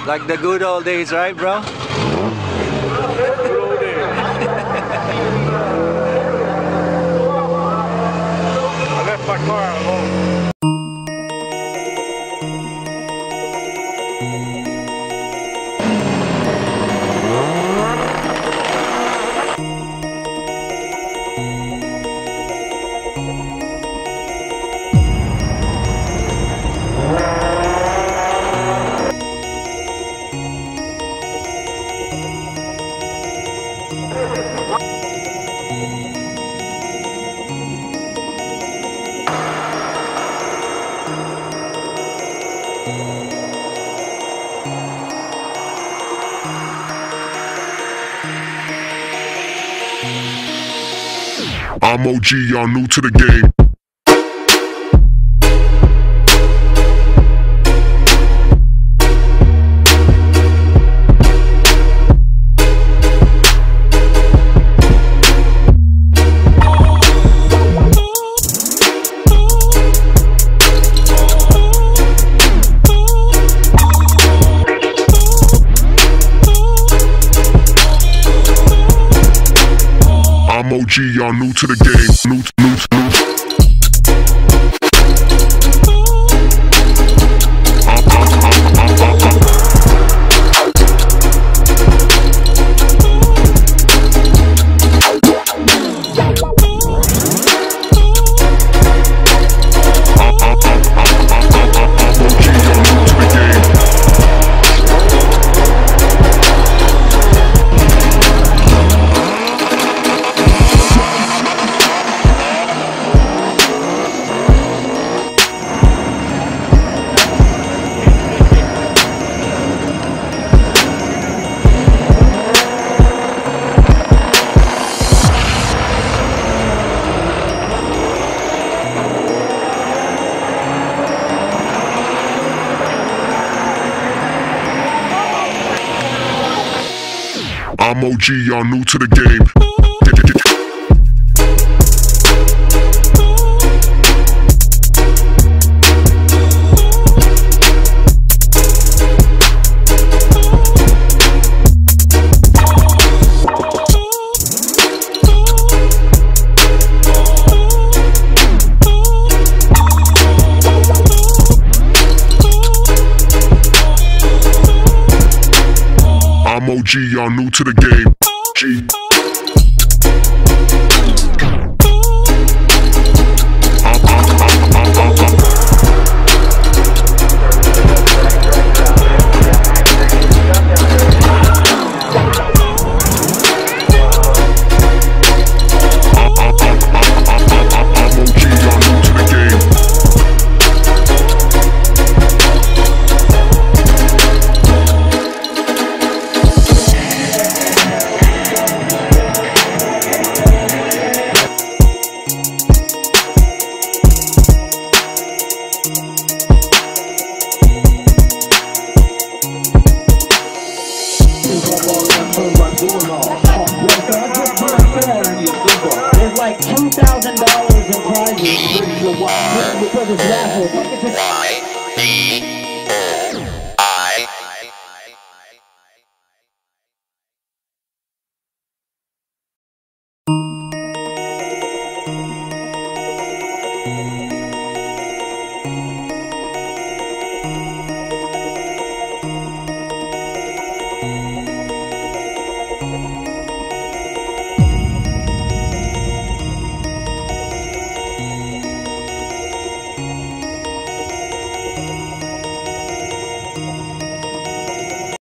Like the good old days, right, bro? Good old days. I left my car alone. I'm OG, y'all new to the game. I'm OG, y'all new to the game. New. I'm OG, y'all new to the game. I'm OG, y'all new to the game. G. There's like $2,000 in prizes because it's raffle. Y-E-O-I